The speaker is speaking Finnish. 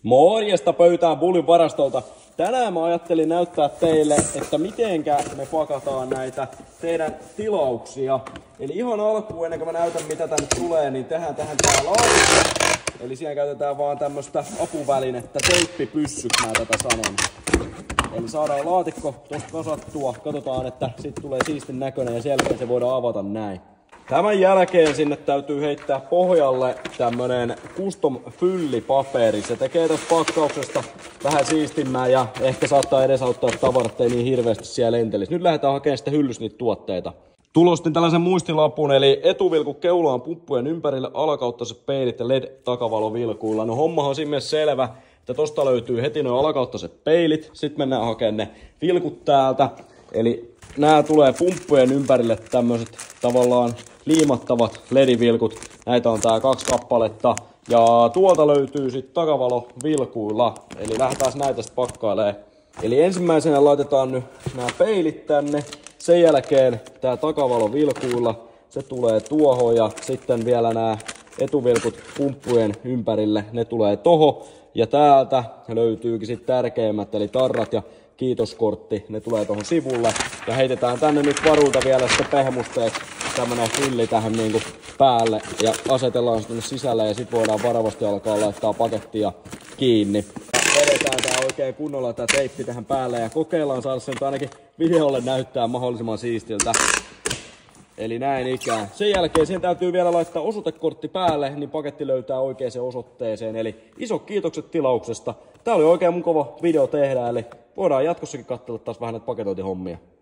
Morjesta pöytään Bullin varastolta. Tänään mä ajattelin näyttää teille, että mitenkä me pakataan näitä teidän tilauksia. Eli ihan alkuun, ennen kuin mä näytän mitä tänne tulee, niin tehdään tähän tää laatikko. Eli siihen käytetään vaan tämmöstä apuvälinettä, teippipyssyksi mä tätä sanon. Eli saadaan laatikko tosta kasattua, katsotaan, että sit tulee siistin näköinen ja sen jälkeen se voidaan avata näin. Tämän jälkeen sinne täytyy heittää pohjalle tämmönen custom fyllipaperi. Se tekee tästä pakkauksesta vähän siistimmää ja ehkä saattaa edesauttaa, että tavarat ei niin hirveästi siellä lentelisi. Nyt lähdetään hakemaan sitten hyllystä niitä tuotteita. Tulostin tällaisen muistilapun, eli etuvilku keulaan pumppujen ympärille, alakauttaiset peilit ja LED-takavalovilkuilla. No hommahan on siinä mielessä selvä, että tosta löytyy heti nuo alakauttaiset peilit. Sitten mennään hakemaan ne vilkut täältä. Eli nämä tulee pumppujen ympärille tämmöiset tavallaan liimattavat LED-vilkut. Näitä on tää 2 kappaletta. Ja tuolta löytyy sitten takavalovilkuilla. Eli lähdetään näitä sitten pakkailemaan. Eli ensimmäisenä laitetaan nyt nämä peilit tänne. Sen jälkeen tää takavalovilkuilla. Se tulee tuohon ja sitten vielä nämä etuvilkut pumppujen ympärille. Ne tulee toho. Ja täältä löytyykin sitten tärkeimmät eli tarrat ja kiitoskortti, ne tulee tuohon sivulle. Ja heitetään tänne nyt varulta vielä sitten pehmusteeksi tämmönen fylli tähän niinku päälle. Ja asetellaan se tänne sisälle ja sit voidaan varovasti alkaa laittaa pakettia kiinni. Vedetään tää oikein kunnolla tää teippi tähän päälle ja kokeillaan saada sen ainakin videolle näyttää mahdollisimman siistiltä. Eli näin ikään. Sen jälkeen siihen täytyy vielä laittaa osoitekortti päälle, niin paketti löytää oikeaan osoitteeseen. Eli isot kiitokset tilauksesta. Tää oli oikein mukava video tehdä, eli voidaan jatkossakin katsella taas vähän näitä paketointihommia.